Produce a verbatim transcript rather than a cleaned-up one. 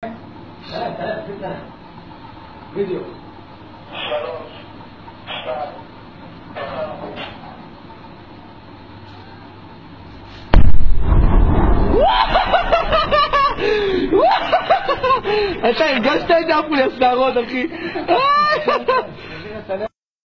וידאו. שלוש, שתיים, אתה הרגשת את זה אפילו הסערות, אחי?